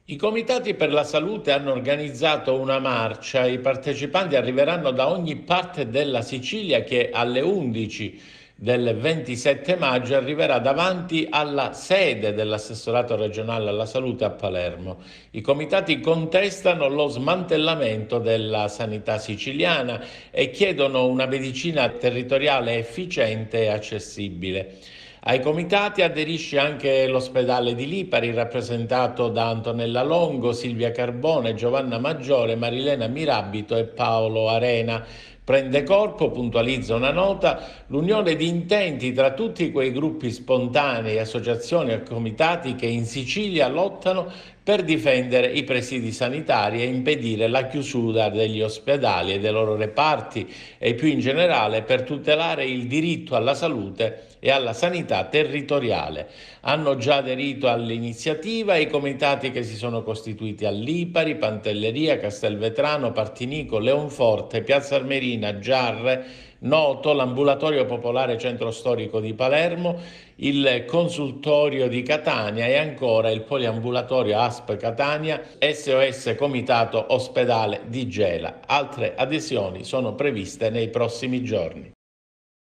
I comitati per la salute hanno organizzato una marcia. I partecipanti arriveranno da ogni parte della Sicilia che alle 11 del 27 maggio arriverà davanti alla sede dell'assessorato regionale alla salute a Palermo. I comitati contestano lo smantellamento della sanità siciliana e chiedono una medicina territoriale efficiente e accessibile. Ai comitati aderisce anche l'ospedale di Lipari, rappresentato da Antonella Longo, Silvia Carbone, Giovanna Maggiore, Marilena Mirabito e Paolo Arena. Prende corpo, puntualizza una nota, l'unione di intenti tra tutti quei gruppi spontanei, associazioni e comitati che in Sicilia lottano per difendere i presidi sanitari e impedire la chiusura degli ospedali e dei loro reparti e più in generale per tutelare il diritto alla salute e alla sanità territoriale. Hanno già aderito all'iniziativa i comitati che si sono costituiti a Lipari, Pantelleria, Castelvetrano, Partinico, Leonforte, Piazza Armerina, Giarre, Noto, l'Ambulatorio Popolare Centro Storico di Palermo, il Consultorio di Catania e ancora il Poliambulatorio ASP Catania, SOS Comitato Ospedale di Gela. Altre adesioni sono previste nei prossimi giorni.